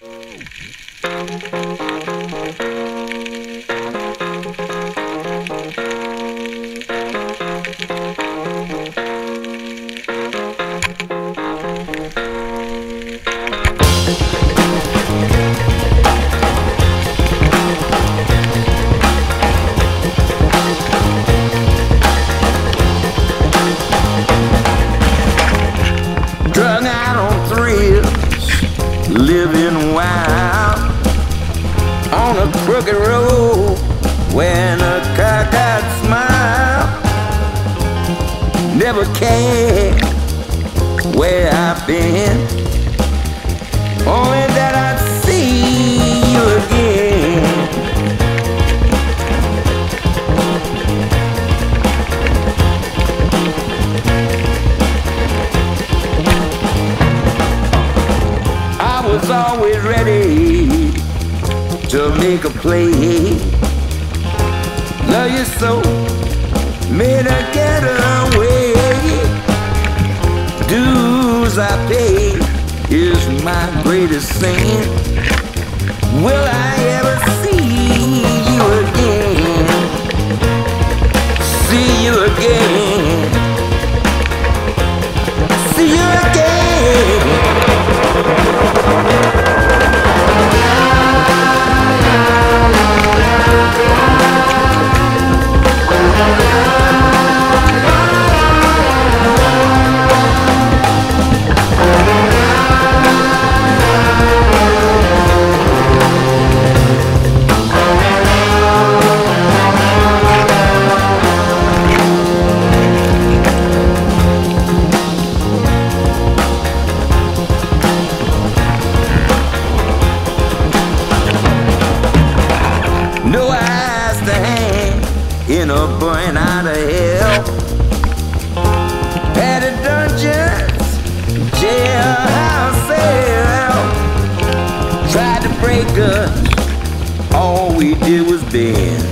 Drug out on thrills, living wild on a crooked road when a cockeyed smile. Never cared where I've been, only that I'd see you again. I was always ready to make a play. Love you so, made a getaway. Dues I pay is my greatest sin. Will I ever see you again? See you again. See you again. No eyes to hang in a burn out of hell. Had a dungeons, jailhouse cell. Tried to break us, all we did was bend.